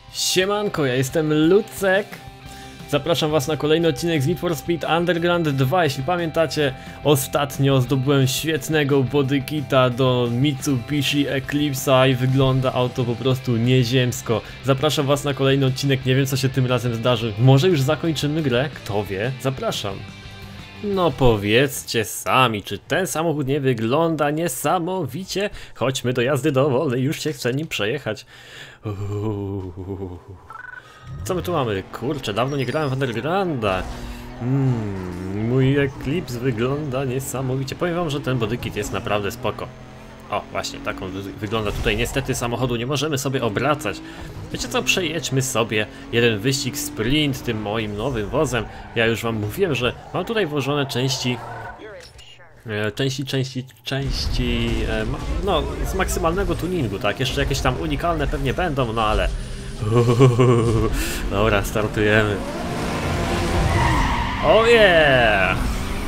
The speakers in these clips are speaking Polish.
Siemanko, ja jestem Lucek. Zapraszam was na kolejny odcinek z Need for Speed Underground 2. Jeśli pamiętacie, ostatnio zdobyłem świetnego bodykita do Mitsubishi Eclipse'a i wygląda auto po prostu nieziemsko. Zapraszam was na kolejny odcinek, nie wiem co się tym razem zdarzy. Może już zakończymy grę? Kto wie? Zapraszam. No powiedzcie sami, czy ten samochód nie wygląda niesamowicie? Chodźmy do jazdy dowolnej, już się chce nim przejechać. Co my tu mamy? Kurczę, dawno nie grałem w Undergrounda. Mój Eclipse wygląda niesamowicie. Powiem wam, że ten bodykit jest naprawdę spoko. O, właśnie, tak on wygląda tutaj. Niestety samochodu nie możemy sobie obracać. Wiecie co, przejedźmy sobie jeden wyścig sprint tym moim nowym wozem. Ja już wam mówiłem, że mam tutaj włożone części, no, z maksymalnego tuningu, tak? Jeszcze jakieś tam unikalne pewnie będą, no ale... Dobra, startujemy. Oh yeah!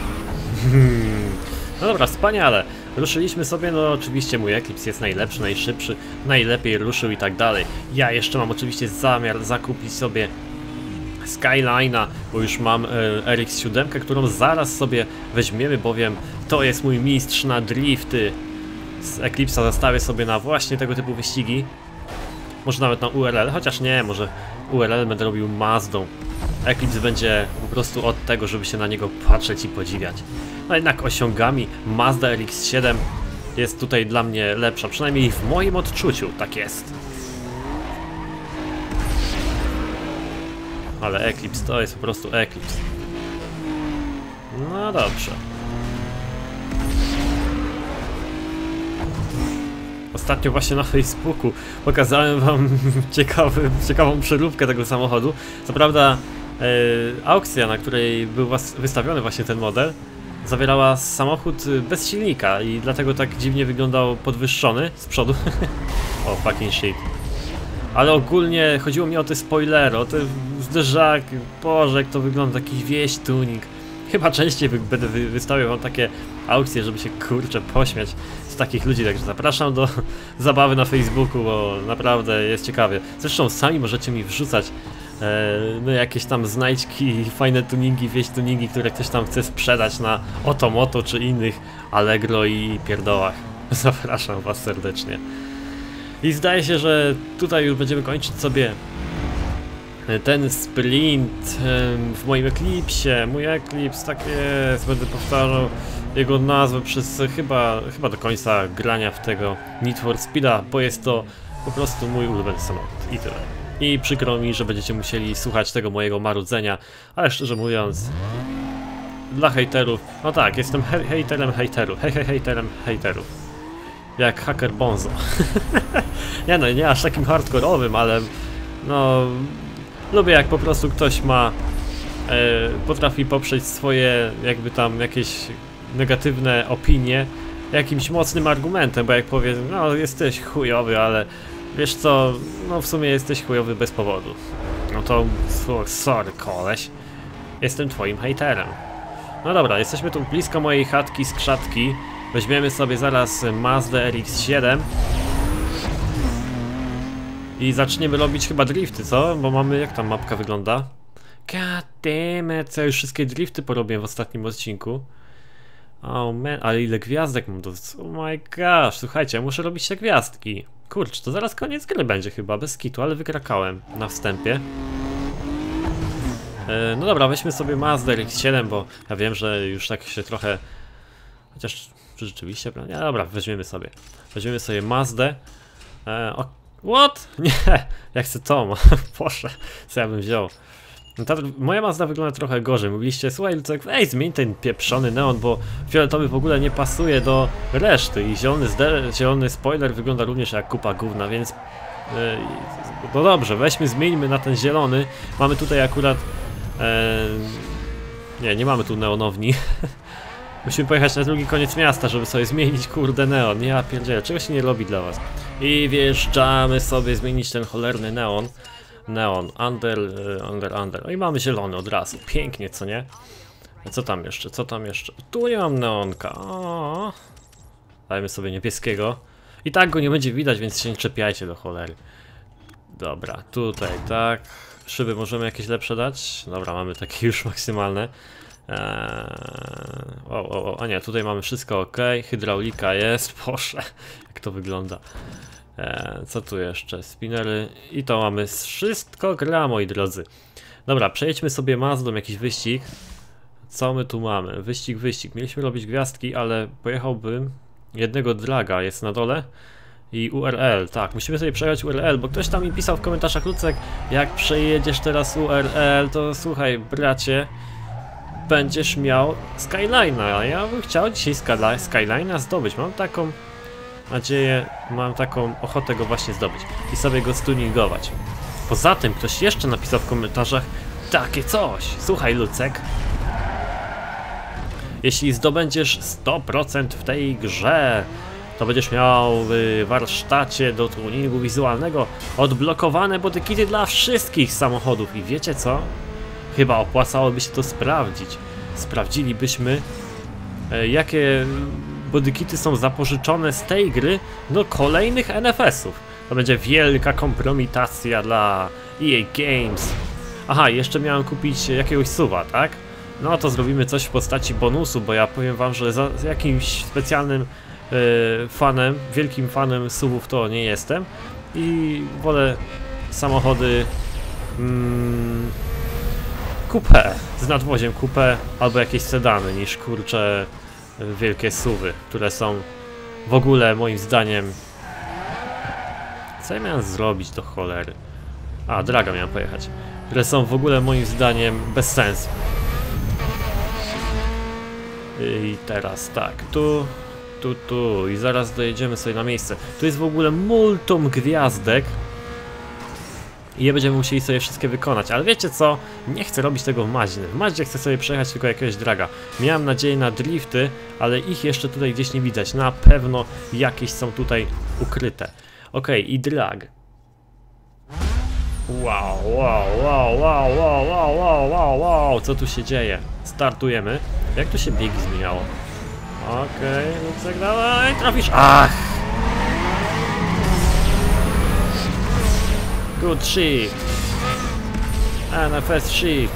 No dobra, wspaniale. Ruszyliśmy sobie, no oczywiście mój Eclipse jest najlepszy, najszybszy, najlepiej ruszył i tak dalej. Ja jeszcze mam oczywiście zamiar zakupić sobie Skyline'a, bo już mam RX-7, którą zaraz sobie weźmiemy, bowiem to jest mój mistrz na drifty. Z Eclipse'a zostawię sobie na właśnie tego typu wyścigi. Może nawet na URL, chociaż nie, może URL będę robił Mazdą. Eclipse będzie po prostu od tego, żeby się na niego patrzeć i podziwiać. No jednak osiągami Mazda RX-7 jest tutaj dla mnie lepsza, przynajmniej w moim odczuciu, tak jest. Ale Eclipse to jest po prostu Eclipse. No dobrze. Ostatnio właśnie na Facebooku pokazałem wam ciekawą przeróbkę tego samochodu. Co prawda aukcja, na której był wystawiony właśnie ten model, zawierała samochód bez silnika i dlatego tak dziwnie wyglądał podwyższony z przodu. O, fucking shit. Ale ogólnie chodziło mi o te spoilery, o te zderzaki. Boże, jak to wygląda, taki wieś tuning. Chyba częściej będę wystawiał wam takie aukcje, żeby się kurczę pośmiać z takich ludzi, także zapraszam do zabawy na Facebooku, bo naprawdę jest ciekawie. Zresztą sami możecie mi wrzucać no jakieś tam znajdźki, fajne tuningi, wieś tuningi, które ktoś tam chce sprzedać na Otomoto czy innych Allegro i pierdołach. Zapraszam was serdecznie. I zdaje się, że tutaj już będziemy kończyć sobie ten sprint w moim Eclipse'ie. Mój Eclipse, tak jest, będę powtarzał jego nazwę przez chyba do końca grania w tego Need for Speed'a, bo jest to po prostu mój ulubiony samochód i tyle. I przykro mi, że będziecie musieli słuchać tego mojego marudzenia, ale szczerze mówiąc, dla hejterów, no tak, jestem hejterem hejterów, hejterem. Jak hacker Bonzo. Nie no, nie aż takim hardkorowym, ale no... Lubię jak po prostu ktoś ma... potrafi poprzeć swoje jakby tam jakieś negatywne opinie jakimś mocnym argumentem, bo jak powie, no jesteś chujowy, ale wiesz co, no w sumie jesteś chujowy bez powodu. No to sorry koleś, jestem twoim hejterem. No dobra, jesteśmy tu blisko mojej chatki z krzatki. Weźmiemy sobie zaraz Mazdę RX-7 i zaczniemy robić chyba drifty, co? Bo mamy, jak tam mapka wygląda? God damn it, co ja już wszystkie drifty porobiłem w ostatnim odcinku. Oh man, ale ile gwiazdek mam do... Oh my gosh, słuchajcie, ja muszę robić te gwiazdki. Kurczę, to zaraz koniec gry będzie chyba, bez kitu, ale wykrakałem na wstępie. No dobra, weźmy sobie Mazdę RX-7, bo ja wiem, że już tak się trochę... Chociaż rzeczywiście, nie, dobra, weźmiemy sobie Mazdę. What? Nie, ja chcę tą. Boże, co ja bym wziął. No moja Mazda wygląda trochę gorzej. Mówiliście, słuchaj Lucek, ej, zmień ten pieprzony neon, bo fioletowy w ogóle nie pasuje do reszty i zielony spoiler wygląda również jak kupa gówna, więc no dobrze, zmieńmy na ten zielony. Mamy tutaj akurat nie mamy tu neonowni. Musimy pojechać na drugi koniec miasta, żeby sobie zmienić kurde neon. Ja pierdzielę, czego się nie robi dla was. I wjeżdżamy sobie zmienić ten cholerny neon. Under. No i mamy zielony od razu. Pięknie, co nie? A co tam jeszcze? Tu nie mam neonka. O. Dajmy sobie niebieskiego. I tak go nie będzie widać, więc się nie czepiajcie do cholery. Dobra, tutaj tak. Szyby możemy jakieś lepsze dać? Dobra, mamy takie już maksymalne. A nie, tutaj mamy wszystko ok. Hydraulika jest, proszę, jak to wygląda. Co tu jeszcze? Spinnery i to mamy wszystko gra, moi drodzy. Dobra, przejdźmy sobie Mazdą jakiś wyścig. Co my tu mamy? Wyścig. Mieliśmy robić gwiazdki, ale pojechałbym jednego draga, jest na dole. I URL, tak, musimy sobie przejechać URL, bo ktoś tam mi pisał w komentarzach, Lucek, jak przejedziesz teraz URL, to słuchaj, bracie, będziesz miał Skyline'a, a ja bym chciał dzisiaj Skyline'a zdobyć, mam taką nadzieję, mam taką ochotę go właśnie zdobyć i sobie go stuningować. Poza tym ktoś jeszcze napisał w komentarzach takie coś, słuchaj Lucek, jeśli zdobędziesz 100% w tej grze, to będziesz miał w warsztacie do tuningu wizualnego odblokowane bodykity dla wszystkich samochodów. I wiecie co? Chyba opłacałoby się to sprawdzić. Sprawdzilibyśmy, jakie bodykity są zapożyczone z tej gry do kolejnych NFS-ów. To będzie wielka kompromitacja dla EA Games. Aha, jeszcze miałem kupić jakiegoś suwa, tak? No to zrobimy coś w postaci bonusu, bo ja powiem wam, że za jakimś specjalnym fanem, wielkim fanem SUV-ów to nie jestem i wolę samochody coupé, z nadwoziem coupé albo jakieś sedany niż kurcze wielkie SUV-y, które są w ogóle moim zdaniem... Co ja miałem zrobić do cholery? A, draga miałem pojechać. Które są w ogóle moim zdaniem bez sensu. I teraz tak, tu i zaraz dojedziemy sobie na miejsce. Tu jest w ogóle multum gwiazdek i je będziemy musieli sobie wszystkie wykonać, ale wiecie co? Nie chcę robić tego w Maździe. W Maździe chcę sobie przejechać tylko jakiegoś draga. Miałem nadzieję na drifty, ale ich jeszcze tutaj gdzieś nie widać. Na pewno jakieś są tutaj ukryte. Okej, i drag. Wow, co tu się dzieje? Startujemy. Jak tu się biegi zmieniało? Okej, Lucek, dawaj, trafisz! Ach! Good shift! NFS shift!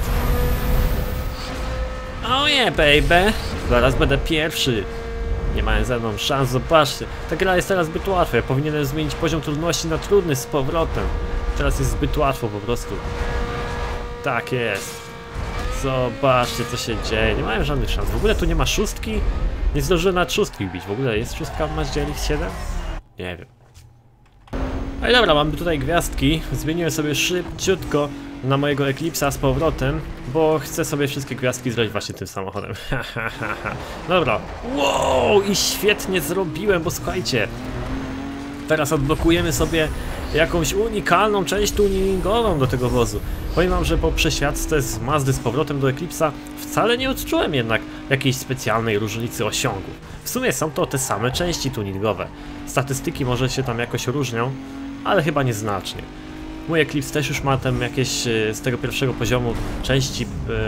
Oh yeah, baby! Zaraz będę pierwszy! Nie mają ze mną szans, zobaczcie. Ta gra jest teraz zbyt łatwa, ja powinienem zmienić poziom trudności na trudny z powrotem. Teraz jest zbyt łatwo po prostu. Tak jest. Zobaczcie co się dzieje, nie mają żadnych szans. W ogóle tu nie ma szóstki? Nie zdążyłem nawet szóstki wbić. W ogóle jest szóstka w Mazdzie RX-7? Nie wiem. No i dobra, mamy tutaj gwiazdki. Zmieniłem sobie szybciutko na mojego Eclipse'a z powrotem, bo chcę sobie wszystkie gwiazdki zrobić właśnie tym samochodem. Dobra. Wow! I świetnie zrobiłem, bo słuchajcie. Teraz odblokujemy sobie jakąś unikalną część tuningową do tego wozu. Powiem wam, że po przesiadce z Mazdy z powrotem do Eclipse'a wcale nie odczułem jednak jakiejś specjalnej różnicy osiągów. W sumie są to te same części tuningowe. Statystyki może się tam jakoś różnią, ale chyba nieznacznie. Mój Eclipse też już ma tam jakieś z tego pierwszego poziomu części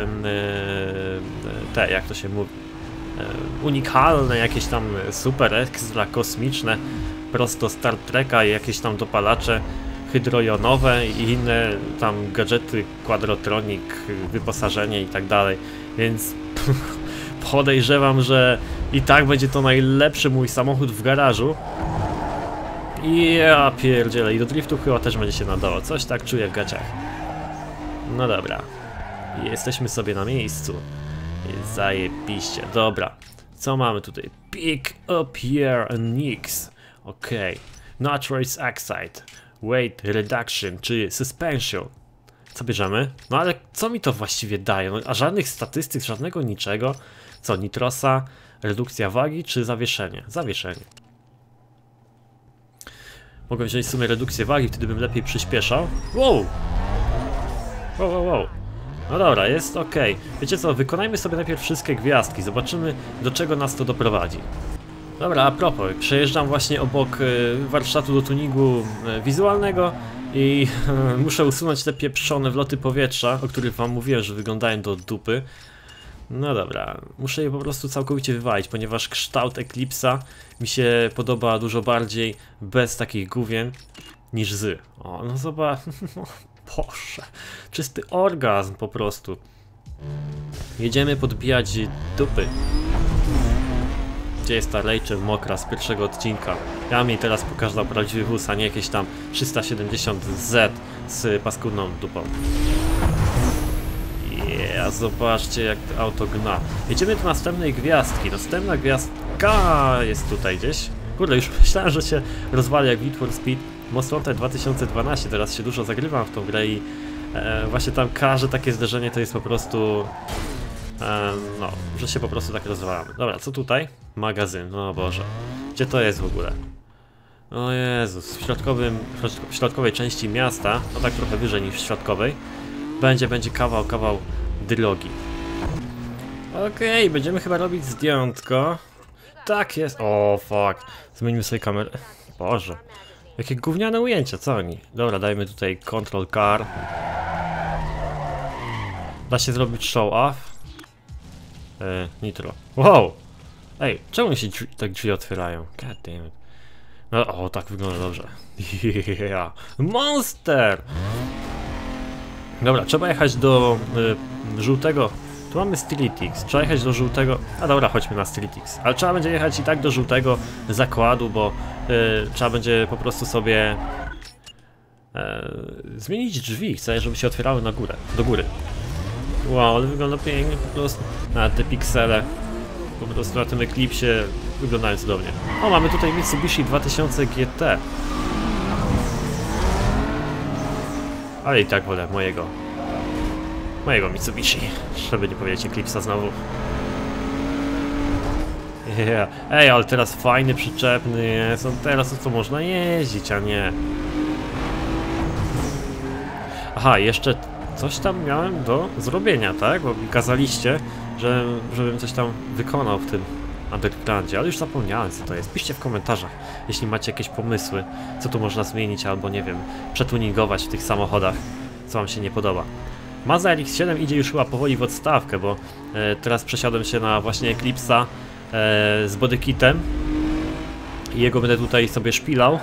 te, jak to się mówi, unikalne, jakieś tam super ekstra kosmiczne, prosto Star Treka i jakieś tam dopalacze hydrojonowe i inne tam gadżety, quadrotronik, wyposażenie i tak dalej, więc podejrzewam, że i tak będzie to najlepszy mój samochód w garażu. I ja pierdzielę, i do driftu chyba też będzie się nadało, coś tak czuję w gaciach. No dobra, jesteśmy sobie na miejscu. Jest zajebiście, dobra. Co mamy tutaj? Pick up here Nix. Okej. Nitrous Oxide. Weight Reduction, czy Suspension. Co bierzemy? No ale co mi to właściwie daje? No, a żadnych statystyk, żadnego niczego. Co, nitrosa, redukcja wagi, czy zawieszenie? Zawieszenie. Mogę wziąć w sumie redukcję wagi, wtedy bym lepiej przyspieszał. Wow! Wow. No dobra, jest ok. Wiecie co, wykonajmy sobie najpierw wszystkie gwiazdki, zobaczymy do czego nas to doprowadzi. Dobra, a propos, przejeżdżam właśnie obok warsztatu do tuningu wizualnego i muszę usunąć te pieprzone wloty powietrza, o których wam mówiłem, że wyglądają do dupy. No dobra, muszę je po prostu całkowicie wywalić, ponieważ kształt Eclipse'a mi się podoba dużo bardziej bez takich gówien niż z. O, no zobacz. Boże. Czysty orgazm po prostu. Jedziemy podbijać dupy. Gdzie jest ta Rachel mokra z pierwszego odcinka? Ja mi teraz pokazał prawdziwy wóz, a nie jakieś tam 370Z z paskudną dupą. Zobaczcie jak to auto gna. Jedziemy do następnej gwiazdki. Następna gwiazdka jest tutaj gdzieś. Kurde, już myślałem, że się rozwali jak Need for Speed Most Wanted 2012. Teraz się dużo zagrywam w tą grę i właśnie tam każde takie zderzenie to jest po prostu... no, że się po prostu tak rozwalamy. Dobra, co tutaj? Magazyn, no Boże. Gdzie to jest w ogóle? O Jezus, w środkowej części miasta, no tak trochę wyżej niż w środkowej, będzie kawał drogi. Okej, będziemy chyba robić zdjętko. Tak jest. O fuck. Zmienimy sobie kamerę. Boże. Jakie gówniane ujęcia, co oni? Dobra, dajmy tutaj control car. Da się zrobić show off. Nitro. Wow! Ej, czemu się tak drzwi otwierają? God damn it. No, o, tak wygląda dobrze. Yeah. Monster! Dobra, trzeba jechać do żółtego. Tu mamy Streetix. Trzeba jechać do żółtego. A dobra, chodźmy na Streetix. Ale trzeba będzie jechać i tak do żółtego zakładu, bo trzeba będzie po prostu sobie zmienić drzwi. Chcę, żeby się otwierały na górę, do góry. Wow, ale wygląda pięknie po prostu. Na te piksele po prostu na tym Eclipsie wyglądają cudownie. O, mamy tutaj Mitsubishi 2000 GT. Ale i tak wolę mojego Mitsubishi, żeby nie powiedzieć Eclipse'a znowu. Yeah. Ej, ale teraz fajny, przyczepny jest, teraz to można jeździć, a nie... Aha, jeszcze coś tam miałem do zrobienia, tak? Bo mi kazaliście, żebym coś tam wykonał w tym Undergroundzie, ale już zapomniałem co to jest. Piszcie w komentarzach, jeśli macie jakieś pomysły, co tu można zmienić, albo nie wiem, przetuningować w tych samochodach, co wam się nie podoba. Mazda RX-7 idzie już chyba powoli w odstawkę, bo teraz przesiadłem się na właśnie Eclipse'a z bodykitem i jego będę tutaj sobie szpilał.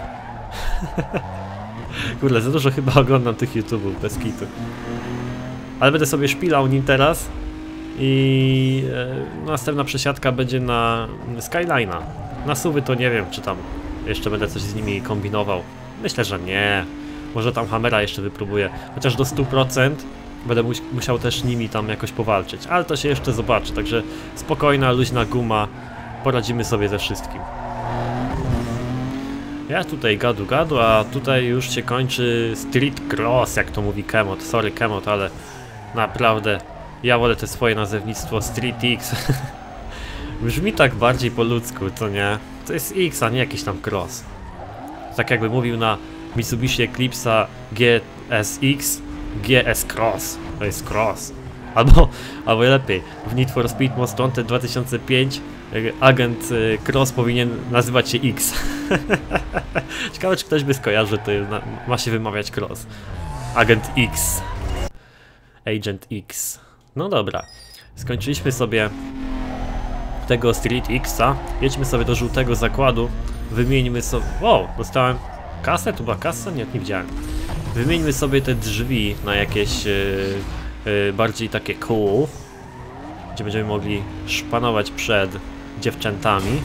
Kurde, za dużo chyba oglądam tych YouTube'ów, bez kitu. Ale będę sobie szpilał nim teraz i następna przesiadka będzie na Skyline'a. Na SUV-y to nie wiem, czy tam jeszcze będę coś z nimi kombinował. Myślę, że nie. Może tam Hammera jeszcze wypróbuję, chociaż do 100% będę musiał też nimi tam jakoś powalczyć, ale to się jeszcze zobaczy, także spokojna, luźna guma, poradzimy sobie ze wszystkim. Ja tutaj gadu, a tutaj już się kończy Street Cross, jak to mówi Kemot. Sorry Kemot, ale naprawdę ja wolę te swoje nazewnictwo Street X. Brzmi tak bardziej po ludzku, to nie? To jest X, a nie jakiś tam cross. Tak jakby mówił na Mitsubishi Eclipse'a GSX, GS Cross. To jest cross. Albo lepiej, w Need for Speed Most Wanted 2005 agent Cross powinien nazywać się X. Ciekawe, czy ktoś by skojarzył, to ma się wymawiać Cross. Agent X. Agent X. No dobra. Skończyliśmy sobie tego Street X'a. Jedźmy sobie do żółtego zakładu. Wymieńmy sobie... Wow, dostałem kasę? Tu była kasa? Nie widziałem. Wymieńmy sobie te drzwi na jakieś bardziej takie cool, gdzie będziemy mogli szpanować przed dziewczętami.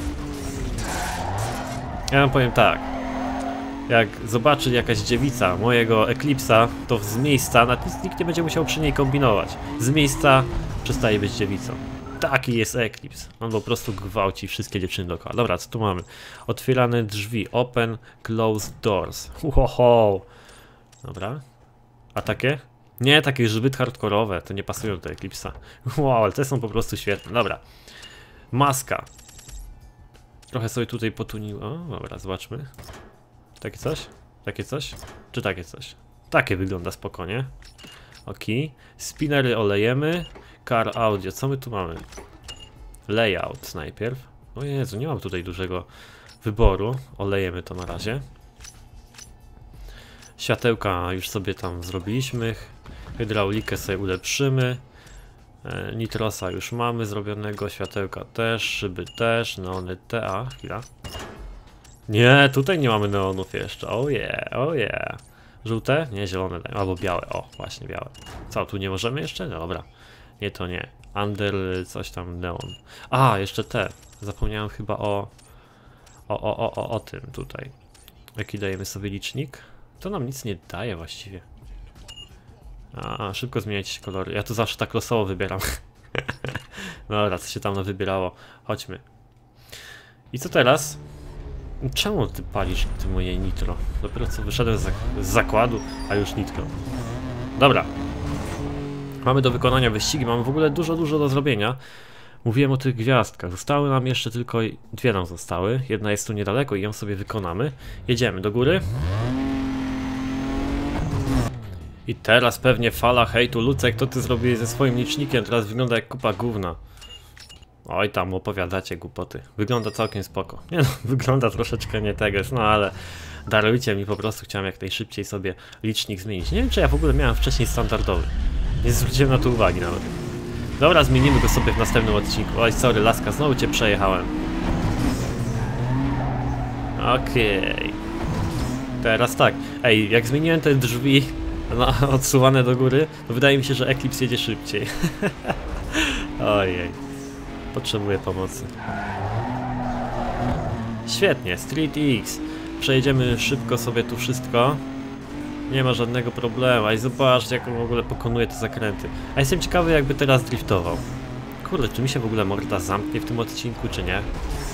Ja wam powiem tak, jak zobaczy jakaś dziewica mojego Eclipse'a, to z miejsca, nawet nikt nie będzie musiał przy niej kombinować. Z miejsca przestaje być dziewicą. Taki jest Eclipse. On po prostu gwałci wszystkie dziewczyny dookoła. Dobra, co tu mamy? Otwierane drzwi. Open, close doors. Wow. Dobra. A takie? Nie, takie zbyt hardkorowe. To nie pasują do Eclipse'a. Wow, ale te są po prostu świetne. Dobra. Maska. Trochę sobie tutaj potuniło. O, dobra, zobaczmy. Takie coś? Takie coś? Czy takie coś? Takie wygląda spokojnie. Ok. Spinnery olejemy. Car audio. Co my tu mamy? Layout najpierw. O Jezu, nie mam tutaj dużego wyboru. Olejemy to na razie. Światełka już sobie tam zrobiliśmy. Hydraulikę sobie ulepszymy. Nitrosa już mamy zrobionego. Światełka też. Szyby też. Neony te. A, chwila. Nie, tutaj nie mamy neonów jeszcze. Oh yeah, oh yeah. Żółte? Nie, zielone dają. Albo białe. O, właśnie białe. Co, tu nie możemy jeszcze? No dobra. Nie, to nie. Under coś tam neon. A, jeszcze te. Zapomniałem chyba o tym tutaj. Jaki dajemy sobie licznik? To nam nic nie daje właściwie. A, szybko zmieniać się kolory. Ja tu zawsze tak losowo wybieram. Dobra, co się tam wybierało. Chodźmy. I co teraz? Czemu ty palisz ty moje nitro? Dopiero co wyszedłem z zakładu, a już nitro. Dobra. Mamy do wykonania wyścigi, mamy w ogóle dużo do zrobienia. Mówiłem o tych gwiazdkach. Zostały nam jeszcze tylko dwie nam zostały. Jedna jest tu niedaleko i ją sobie wykonamy. Jedziemy do góry. I teraz pewnie fala hejtu. Lucek, to ty zrobiłeś ze swoim licznikiem, teraz wygląda jak kupa gówna. Oj, tam opowiadacie głupoty. Wygląda całkiem spoko. Nie no, wygląda troszeczkę nie tego, no ale darujcie mi, po prostu chciałem jak najszybciej sobie licznik zmienić. Nie wiem, czy ja w ogóle miałem wcześniej standardowy. Nie zwróciłem na to uwagi nawet. Dobra, zmienimy go sobie w następnym odcinku. Oj, sorry, laska, znowu cię przejechałem. Okej. Teraz tak. Ej, jak zmieniłem te drzwi odsuwane do góry, to wydaje mi się, że Eclipse jedzie szybciej. Ojej. Potrzebuję pomocy. Świetnie, Street X. Przejedziemy szybko sobie tu wszystko. Nie ma żadnego problemu. I zobaczcie, jak on w ogóle pokonuje te zakręty. A jestem ciekawy, jakby teraz driftował. Kurde, czy mi się w ogóle morda zamknie w tym odcinku, czy nie?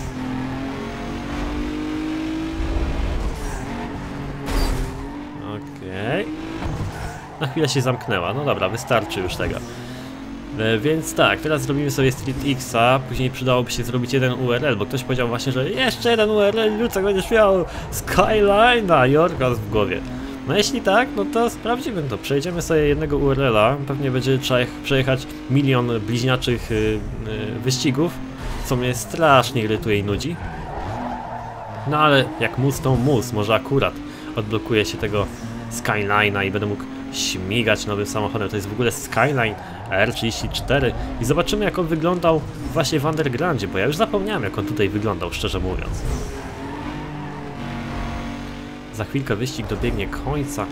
Okej. Na chwilę się zamknęła. No dobra, wystarczy już tego. Więc tak, teraz zrobimy sobie Street X'a, później przydałoby się zrobić jeden URL, bo ktoś powiedział właśnie, że jeszcze jeden URL, Lucek, będziesz miał Skyline'a, Jorgas w głowie. No jeśli tak, no to sprawdzimy to, przejdziemy sobie jednego URL-a, pewnie będzie trzeba przejechać milion bliźniaczych wyścigów, co mnie strasznie irytuje i nudzi. No ale jak mus to mus, może akurat odblokuje się tego Skyline'a i będę mógł śmigać nowym samochodem. To jest w ogóle Skyline R34 i zobaczymy, jak on wyglądał właśnie w Undergroundzie, bo ja już zapomniałem, jak on tutaj wyglądał, szczerze mówiąc. Za chwilkę wyścig dobiegnie końca,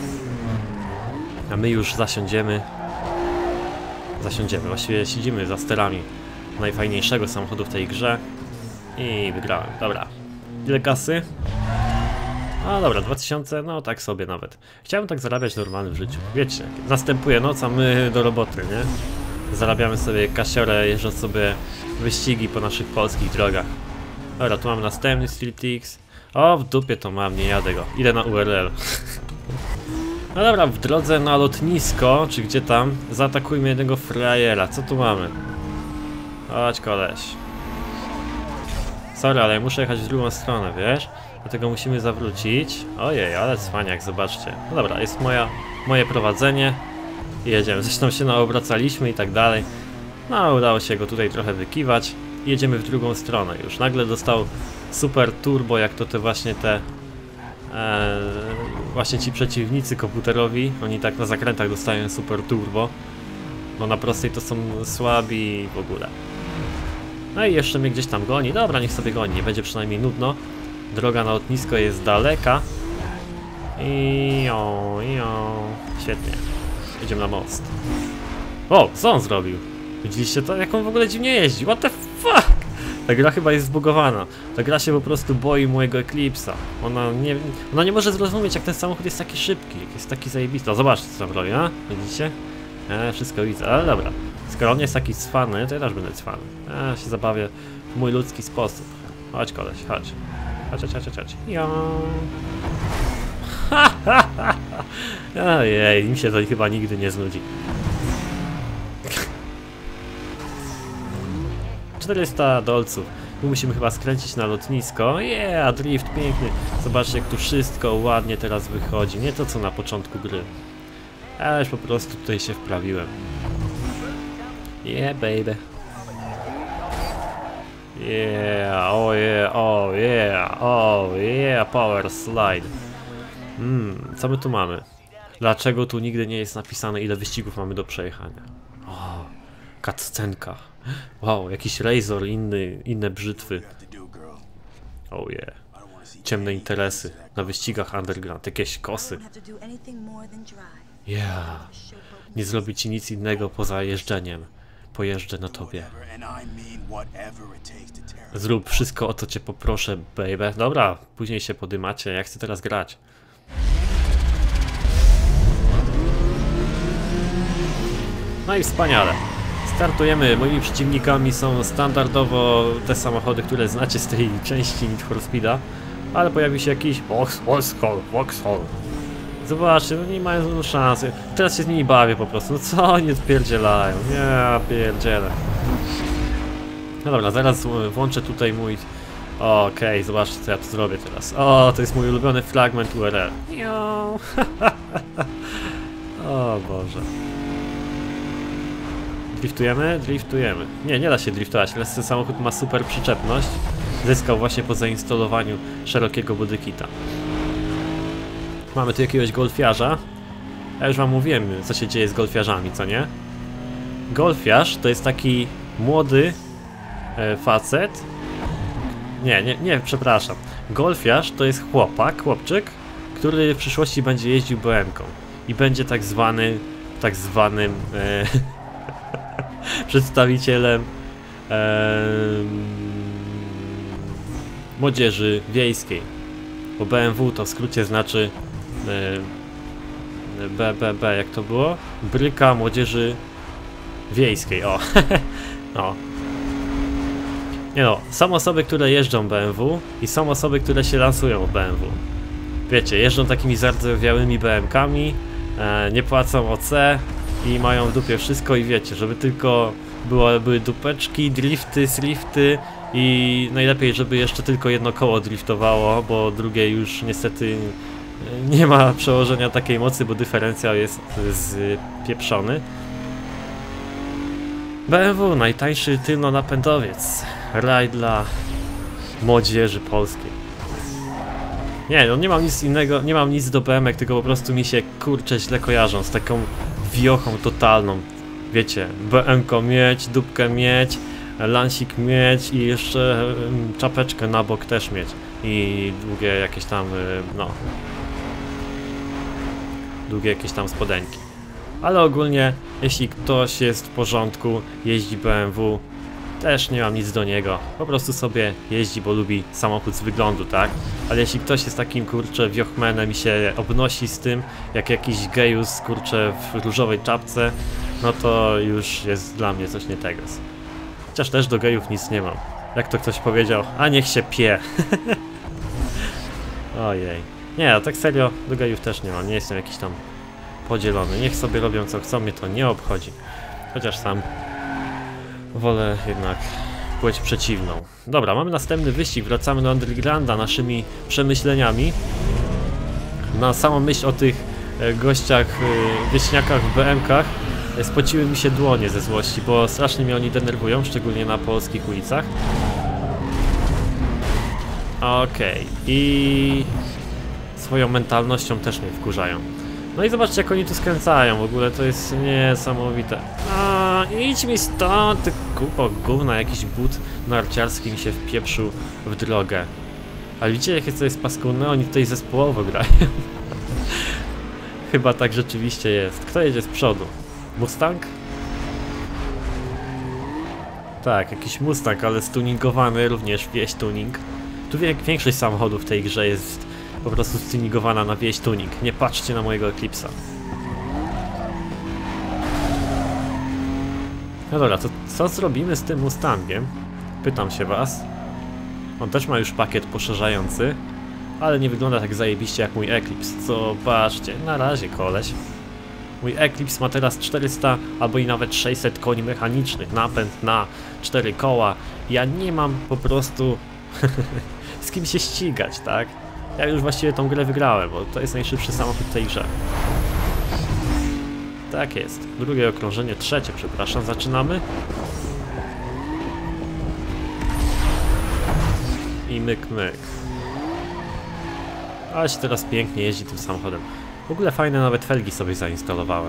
a my już zasiądziemy, właściwie siedzimy za sterami najfajniejszego samochodu w tej grze i wygrałem. Dobra, ile kasy? A dobra, 2000, no tak sobie nawet. Chciałem tak zarabiać normalnie w życiu. Wiecie, następuje noc, a my do roboty, nie? Zarabiamy sobie kasiorę, jeżdżąc sobie wyścigi po naszych polskich drogach. Dobra, tu mamy następny Street X. O, w dupie to mam, nie jadę go. Idę na URL. No dobra, w drodze na lotnisko, czy gdzie tam, zaatakujmy jednego frajera. Co tu mamy? Chodź, koleś. Sorry, ale muszę jechać w drugą stronę, wiesz? Dlatego musimy zawrócić. Ojej, ale cwaniak, zobaczcie. No dobra, jest moje prowadzenie. I jedziemy. Zresztą się naobracaliśmy i tak dalej. No, udało się go tutaj trochę wykiwać. I jedziemy w drugą stronę już. Nagle dostał super turbo, jak to właśnie właśnie ci przeciwnicy komputerowi. Oni tak na zakrętach dostają super turbo. No na prostej to są słabi w ogóle. No i jeszcze mnie gdzieś tam goni. Dobra, niech sobie goni, nie będzie przynajmniej nudno. Droga na lotnisko jest daleka. Świetnie. Idziemy na most. O, co on zrobił? Widzieliście to? Jak on w ogóle dziwnie jeździ? What the fuck? Ta gra chyba jest zbugowana. Ta gra się po prostu boi mojego Eclipse'a. Ona nie może zrozumieć, jak ten samochód jest taki szybki, jak jest taki zajebisty. O, zobaczcie, co tam robi, a? Widzicie? Wszystko widzę, ale dobra. Skoro on jest taki cwany, to ja też będę cwany. Ja się zabawię w mój ludzki sposób. Chodź, koleś, chodź. Chodź. Ojej, mi się to chyba nigdy nie znudzi. 400 dolców. Tu musimy chyba skręcić na lotnisko. Drift piękny. Zobaczcie, jak tu wszystko ładnie teraz wychodzi. Nie to, co na początku gry. Ja już po prostu tutaj się wprawiłem. Baby. Power slide. Co my tu mamy? Dlaczego tu nigdy nie jest napisane, ile wyścigów mamy do przejechania? O, cutscenka. Wow, jakiś razor, inne brzytwy. ciemne interesy na wyścigach underground, jakieś kosy. Yeah. Nie zrobi ci nic innego poza jeżdżeniem. Pojeżdżę na tobie. Zrób wszystko, o co cię poproszę, baby. Dobra, później się podymacie, ja chcę teraz grać. No i wspaniale. Startujemy. Moimi przeciwnikami są standardowo te samochody, które znacie z tej części Need for Speeda. Ale pojawił się jakiś Vauxhall. Zobaczcie, no nie mają szansy. Teraz się z nimi bawię po prostu. No co oni odpierdzielają? Ja pierdzielę. No dobra, zaraz włączę tutaj mój... Okej, zobaczcie co ja tu zrobię teraz. O, to jest mój ulubiony fragment URL. O Boże. Driftujemy? Driftujemy. Nie, nie da się driftować, ale ten samochód ma super przyczepność. Zyskał właśnie po zainstalowaniu szerokiego bodykita. Mamy tu jakiegoś golfiarza. Ja już wam mówiłem, co się dzieje z golfiarzami, co nie? Golfiarz to jest taki młody facet. Nie, przepraszam. Golfiarz to jest chłopczyk, który w przyszłości będzie jeździł BM-ką. I będzie tak zwanym przedstawicielem młodzieży wiejskiej. Bo BMW to w skrócie znaczy BBB, jak to było? Bryka Młodzieży Wiejskiej, o. No. Nie no, są osoby, które jeżdżą BMW i są osoby, które się lansują w BMW. Wiecie, jeżdżą takimi zardzewiałymi BM-kami, nie płacą OC i mają w dupie wszystko i wiecie, żeby tylko były dupeczki, drifty, slifty i najlepiej, żeby jeszcze tylko jedno koło driftowało, bo drugie już niestety nie ma przełożenia takiej mocy, bo dyferencjał jest spieprzony. BMW, najtańszy tylnonapędowiec. Raj dla młodzieży polskiej. Nie, no nie mam nic innego, nie mam nic do BM-ek, tylko po prostu mi się kurczę źle kojarzą z taką wiochą totalną. Wiecie, BM-ko mieć, dupkę mieć, lansik mieć i jeszcze czapeczkę na bok też mieć. I długie jakieś tam, no... Długie jakieś tam spodenki. Ale ogólnie, jeśli ktoś jest w porządku, jeździ BMW, też nie mam nic do niego. Po prostu sobie jeździ, bo lubi samochód z wyglądu, tak? Ale jeśli ktoś jest takim, kurczę, wiochmenem i się obnosi z tym, jak jakiś gejus, kurczę, w różowej czapce, no to już jest dla mnie coś nie tego. Chociaż też do gejów nic nie mam. Jak to ktoś powiedział, a niech się pie. Ojej. Nie, a tak serio, do gejów też nie mam. Nie jestem jakiś tam podzielony. Niech sobie robią co chcą, mnie to nie obchodzi. Chociaż sam wolę jednak płeć przeciwną. Dobra, mamy następny wyścig. Wracamy do Undergrounda naszymi przemyśleniami. Na samą myśl o tych gościach, wieśniakach w BM-kach spociły mi się dłonie ze złości, bo strasznie mnie oni denerwują, szczególnie na polskich ulicach. Okej. I swoją mentalnością też mnie wkurzają. No i zobaczcie, jak oni tu skręcają, w ogóle to jest niesamowite. A, idź mi stąd, ty kupo gówna, jakiś but narciarski mi się wpieprzył w drogę. Ale widzicie, jakie to jest paskudne? Oni tutaj zespołowo grają. Chyba tak rzeczywiście jest. Kto jedzie z przodu? Mustang? Tak, jakiś Mustang, ale stuningowany, również wieś tuning. Tu większość samochodów w tej grze jest po prostu stuningowana na wieś tuning. Nie patrzcie na mojego Eclipse'a. No dobra, to co zrobimy z tym Mustangiem? Pytam się was. On też ma już pakiet poszerzający, ale nie wygląda tak zajebiście jak mój Eclipse. Zobaczcie, na razie koleś. Mój Eclipse ma teraz 400 albo i nawet 600 koni mechanicznych, napęd na 4 koła. Ja nie mam po prostu z kim się ścigać, tak? Ja już właściwie tą grę wygrałem, bo to jest najszybszy samochód w tej grze. Tak jest. Drugie okrążenie, trzecie, przepraszam, zaczynamy. I myk, myk. Ale się teraz pięknie jeździ tym samochodem. W ogóle fajne nawet felgi sobie zainstalowałem.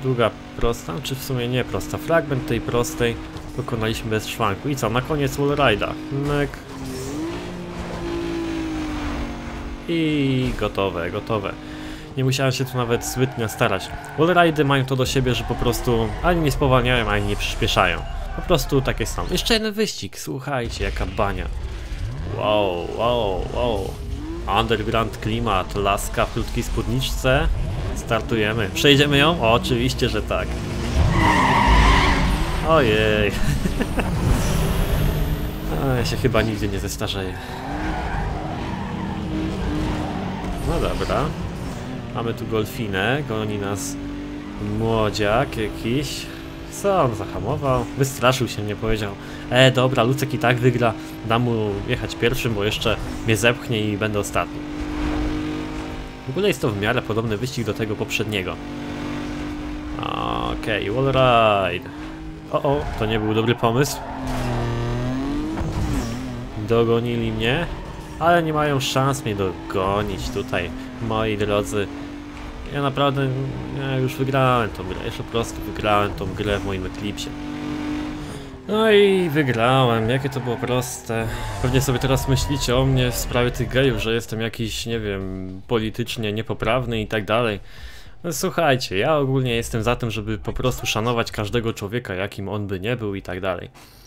Długa prosta, czy w sumie nie prosta. Fragment tej prostej pokonaliśmy bez szwanku. I co, na koniec wallride'a. Myk. I gotowe, gotowe. Nie musiałem się tu nawet zbytnio starać. Wallride'y mają to do siebie, że po prostu ani nie spowalniają, ani nie przyspieszają. Po prostu takie są. Jeszcze jeden wyścig, słuchajcie, jaka bania. Wow, wow, wow. Underground klimat, laska w krótkiej spódniczce. Startujemy. Przejdziemy ją? O, oczywiście, że tak. Ojej. Ja się chyba nigdy nie zestarzeję. No dobra. Mamy tu golfinę, goni nas młodziak jakiś. Co on zahamował? Wystraszył się, nie powiedział. Dobra, Lucek i tak wygra. Dam mu jechać pierwszym, bo jeszcze mnie zepchnie i będę ostatni. W ogóle jest to w miarę podobny wyścig do tego poprzedniego. Okej, wallride. O, to nie był dobry pomysł. Dogonili mnie, ale nie mają szans mnie dogonić tutaj, moi drodzy. Ja naprawdę już wygrałem tą grę, jeszcze po prostu wygrałem tą grę w moim Eclipsie. No i wygrałem, jakie to było proste. Pewnie sobie teraz myślicie o mnie w sprawie tych gejów, że jestem jakiś, nie wiem, politycznie niepoprawny i tak dalej. No słuchajcie, ja ogólnie jestem za tym, żeby po prostu szanować każdego człowieka, jakim on by nie był i tak dalej.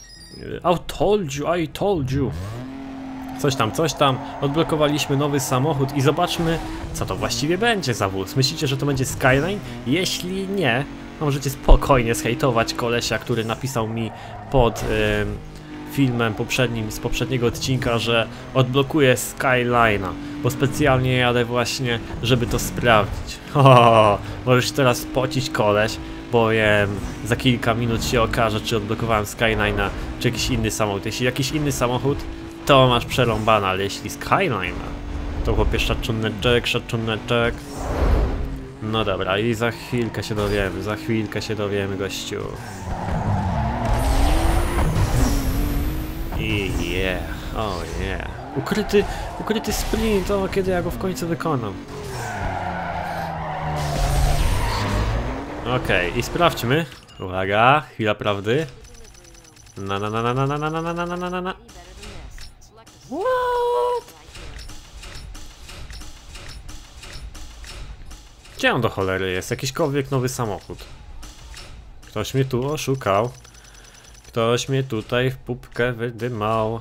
I told you. Coś tam, odblokowaliśmy nowy samochód i zobaczmy, co to właściwie będzie za wóz. Myślicie, że to będzie Skyline? Jeśli nie, to możecie spokojnie zhejtować kolesia, który napisał mi pod filmem z poprzedniego odcinka, że odblokuje Skyline'a, bo specjalnie jadę właśnie, żeby to sprawdzić. Możesz teraz pocić koleś, bowiem za kilka minut się okaże, czy odblokowałem Skyline'a, czy jakiś inny samochód. Jeśli jakiś inny samochód, to masz przerąbane, ale jeśli Skyline'a, to chłopie szacuneczek. No dobra, i za chwilkę się dowiemy, gościu. I ukryty sprint, kiedy ja go w końcu wykonam. Okej, i sprawdźmy. Uwaga, chwila prawdy. What? Gdzie on do cholery jest? Jakiśkolwiek nowy samochód. Ktoś mnie tu oszukał. Ktoś mnie tutaj w pupkę wydymał.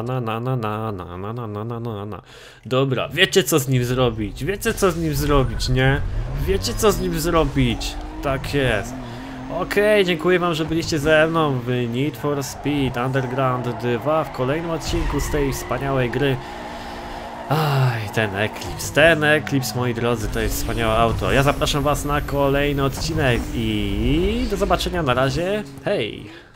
Dobra, wiecie co z nim zrobić? Nie? Wiecie co z nim zrobić? Tak jest. Okej, dziękuję wam, że byliście ze mną w Need for Speed Underground 2 w kolejnym odcinku z tej wspaniałej gry. Aj, ten Eclipse, moi drodzy, to jest wspaniałe auto. Ja zapraszam was na kolejny odcinek i do zobaczenia, na razie, hej!